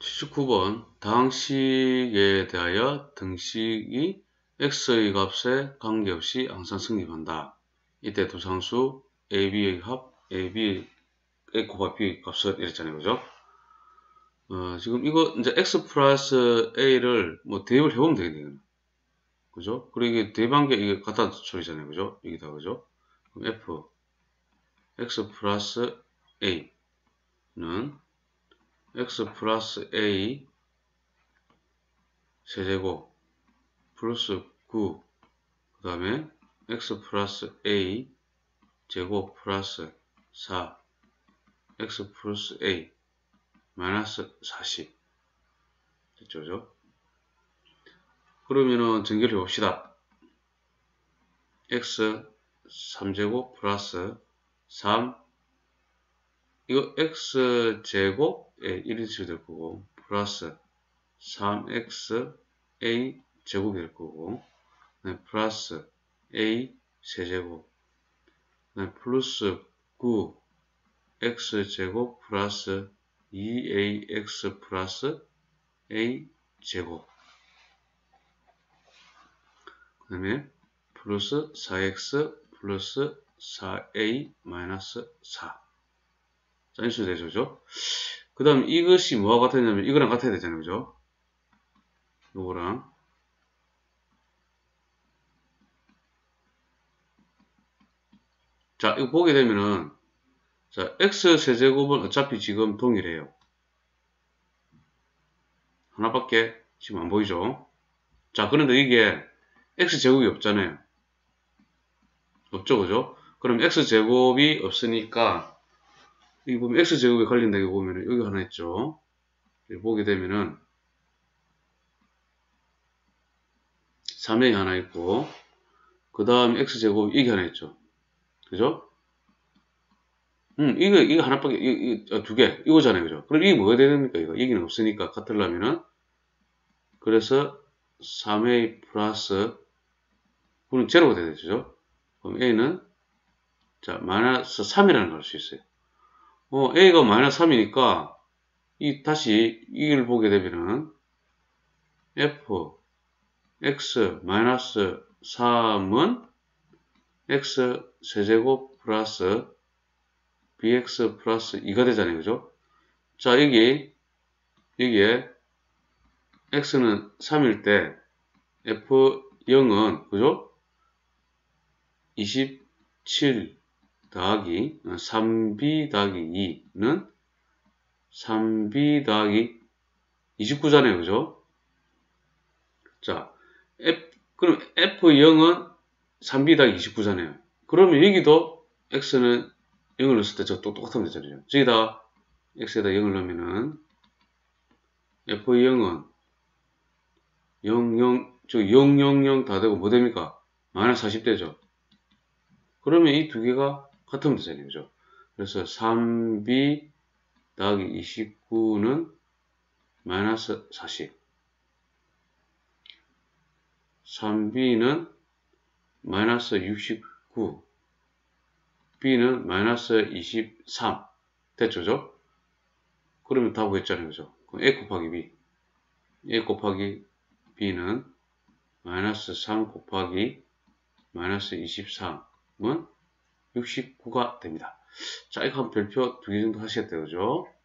79번 다항식에 대하여 등식이 x의 값에 관계없이 항상 성립한다. 이때 두 상수 ab의 합, ab a 곱하기 b의 값을 이랬잖아요. 그죠? 지금 이거 이제 x 플러스 a를 뭐 대입을 해보면 되겠네요. 그죠? 그리고 이게 대입한 게 이게 같다는 소리잖아요. 그죠? 이게 다 그죠? 그럼 f x 플러스 a는 x 플러스 a 세제곱 플러스 9 그 다음에 x 플러스 a 제곱 플러스 4 x 플러스 a 마이너스 40 됐죠? 그러면은 전개를 해봅시다. x 3제곱 플러스 3 이거 x 제곱에 1인칭이 될 거고 플러스 3x a 제곱이 될 거고 플러스 a 세제곱 플러스 9 x 제곱 플러스 2ax 플러스 a 제곱 그 다음에 플러스 4x 플러스 4a 마이너스 4 자, 인수 되죠? 그 다음 이것이 뭐와 같았냐면 이거랑 같아야 되잖아요. 그죠? 요거랑 자, 이거 보게 되면은 자, x 세제곱은 어차피 지금 동일해요. 하나밖에 지금 안 보이죠? 자, 그런데 이게 x제곱이 없잖아요. 없죠, 그죠? 그럼 x제곱이 없으니까 여기 보면 x제곱에 관련되게 보면은 여기 하나 있죠. 여기 보게 되면은 3a 하나 있고 그 다음 x제곱 이게 하나 있죠. 그죠? 이거 하나밖에, 이거 두 개, 이거잖아요. 그죠? 그럼 이게 뭐가 되는 겁니까? 이거. 여기는 없으니까 같으려면은. 그래서 3a 플러스 9는 제로가 돼야 되죠? 그럼 a는, 자, 마이너스 3이라는 걸 할 수 있어요. a가 마이너스 3이니까, 다시 이걸 보게 되면은, f, x 마이너스 3은 x 세제곱 플러스 bx 플러스 2가 되잖아요. 그죠? 자, 여기에 x는 3일 때 f0은 그죠? 27 더하기 3b 더하기 2는 3b 더하기 29잖아요. 그죠? 자, 그럼 f0은 3b 더하기 29잖아요. 그러면 여기도 x는 0을 넣었을 때 저 똑같으면 되잖아요. 저기다 x에다 0을 넣으면은 f0은 000 다 되고 뭐 됩니까? 마이너스 40 되죠. 그러면 이 두 개가 같으면 되잖아요. 그죠? 그래서 3b 더하기 29는 마이너스 40 3b는 마이너스 69 b는 마이너스 23 됐죠? 그러면 다 구했잖아요. 그죠? 그럼 a 곱하기 b는 마이너스 3 곱하기 마이너스 23은 69가 됩니다. 자, 이거 한 별표 두 개 정도 하시겠다. 그죠?